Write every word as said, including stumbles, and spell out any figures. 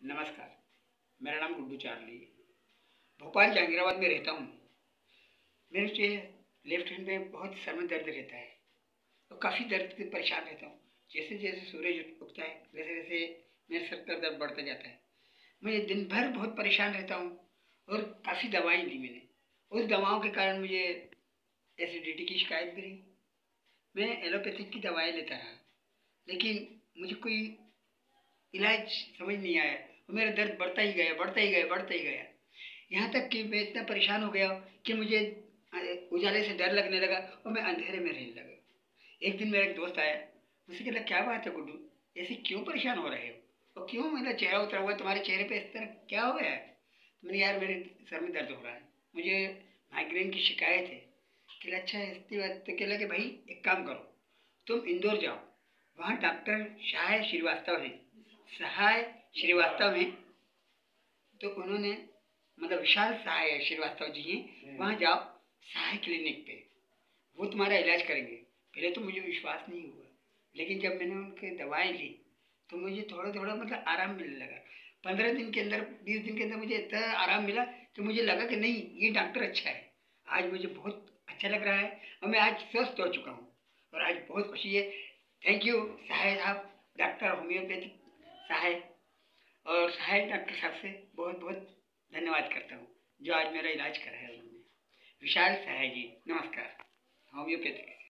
नमस्कार, मेरा नाम गुड्डू चार्ली है। भोपाल जहांगीराबाद में रहता हूँ। मेरे जो लेफ्ट हैंड में बहुत सर में दर्द रहता है और काफ़ी दर्द से परेशान रहता हूँ। जैसे जैसे सूरज उगता है वैसे वैसे मेरे सर का दर्द बढ़ता जाता है। मैं दिन भर बहुत परेशान रहता हूँ और काफ़ी दवाई ली मैंने। उस दवाओं के कारण मुझे एसिडिटी की शिकायत भी रही। मैं एलोपैथिक की दवाई लेता रहा, लेकिन मुझे कोई इलाज समझ नहीं आया और मेरा दर्द बढ़ता ही गया बढ़ता ही गया बढ़ता ही गया। यहाँ तक कि मैं इतना परेशान हो गया कि मुझे उजाले से डर लगने लगा और मैं अंधेरे में रहने लगा। एक दिन मेरा एक दोस्त आया, मुझसे कहला, क्या बात है गुड्डू, ऐसे क्यों परेशान हो रहे हो और क्यों मेरा चेहरा उतरा हुआ है, तुम्हारे चेहरे पे इस तरह क्या हो गया है? तो मैंने, यार मेरे सर में दर्द हो रहा है, मुझे माइग्रेन की शिकायत है। कहला, अच्छा ऐसी बात? तो कहला कि भाई एक काम करो, तुम इंदौर जाओ, वहाँ डॉक्टर सहाय श्रीवास्तव हैं, सहाय श्रीवास्तव हैं। तो उन्होंने, मतलब विशाल सहाय श्रीवास्तव जी हैं, वहाँ जाओ सहाय क्लिनिक पे, वो तुम्हारा इलाज करेंगे। पहले तो मुझे विश्वास नहीं हुआ, लेकिन जब मैंने उनके दवाएं ली तो मुझे थोड़ा थोड़ा मतलब आराम मिलने लगा। पंद्रह दिन के अंदर, बीस दिन के अंदर मुझे इतना आराम मिला कि मुझे लगा कि नहीं, ये डॉक्टर अच्छा है। आज मुझे बहुत अच्छा लग रहा है और मैं आज स्वस्थ हो चुका हूँ और आज बहुत खुशी है। थैंक यू सहाय साहब, डॉक्टर होम्योपैथिक सहाय, और सहायक डॉक्टर साहब से बहुत बहुत धन्यवाद करता हूँ जो आज मेरा इलाज कराया उन्होंने। विशाल सहाय जी, नमस्कार। होम्योपैथिक